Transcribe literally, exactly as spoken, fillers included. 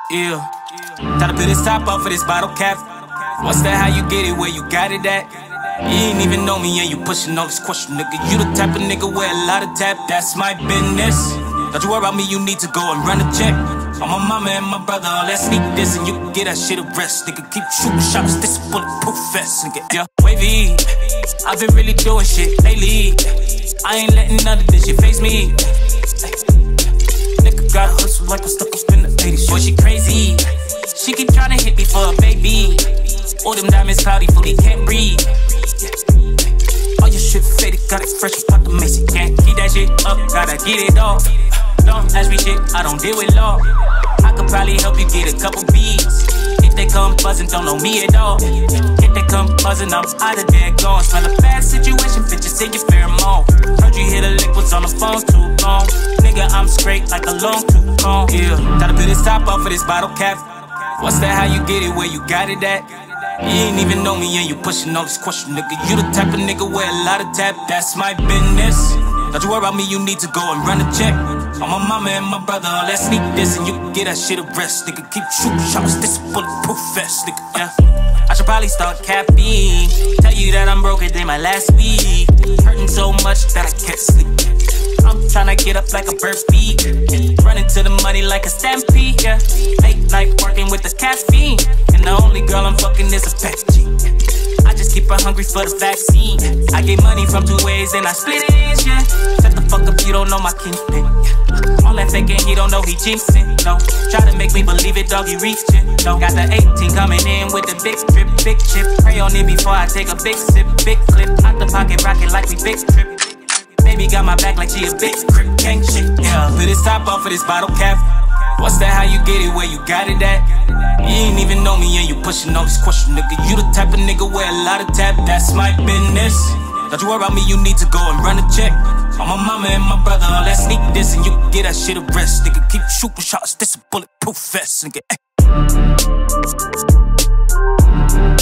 Yeah, gotta put this top off of this bottle cap. What's that, how you get it, where you got it at? You ain't even know me and you pushing all this question, nigga. You the type of nigga with a lot of tap, that's my business. Don't you worry about me, you need to go and run a check. On my mama and my brother, let's sneak this and you can get that shit a rest, nigga. Keep shooting shots, this is bulletproof vest, nigga. Yeah, Wavy, I've been really doing shit lately. I ain't letting none of this shit face me. Nigga got hustle like I'm stuck up in the eighties. Boy, she crazy. She keep trying to hit me for a baby. All them diamonds cloudy, foolie, can't breathe. All your shit faded, got it fresh out the mace. Can't keep that shit up, gotta get it off. Don't ask me shit, I don't deal with law. I could probably help you get a couple beats. If they come buzzing, don't know me at all. If they come buzzing, I'm out of there, gone. Smell a bad situation, bitches say you pheromone. Heard you hit a lick, was on the phone too long. Nigga, I'm straight like a long tooth comb. Yeah, gotta put this top off of this bottle cap. What's that, how you get it, where you got it at? You ain't even know me and you pushing all this question, nigga. You the type of nigga with a lot of tap, that's my business. Don't you worry about me, you need to go and run a check. On my mama and my brother, let's sneak this and you can get that shit a rest, nigga. Keep shooting shots, this is bulletproof vest, nigga. Yeah, I should probably start caffeine. Tell you that I'm broken than my last week. Hurting so much that I can't sleep. I'm tryna get up like a bird feed. Running to the money like a stampede, yeah. Late night working with the caffeine. And the only girl I'm fucking is a fat G. I just keep her hungry for the vaccine. I get money from two ways and I split it in, yeah. Shut the fuck up, you don't know my kingpin. All that faking, he don't know he jinxing, no. Try to make me believe it, dog, he reaching, no. Got the eighteen coming in with the big drip, big chip. Pray on it before I take a big sip, big clip. Out the pocket, rocket like we big trip. Baby got my back like she a big crip, gang shit, yeah. Put this top off of this bottle cap. What's that, how you get it, where you got it at? You ain't even know me and you pushing all this question, nigga. You the type of nigga with a lot of tap, that's my business. Don't you worry about me, you need to go and run a check. On my mama and my brother, let's sneak this and you can get that shit a rest, nigga. Keep shooting shots, this is bulletproof vest, nigga.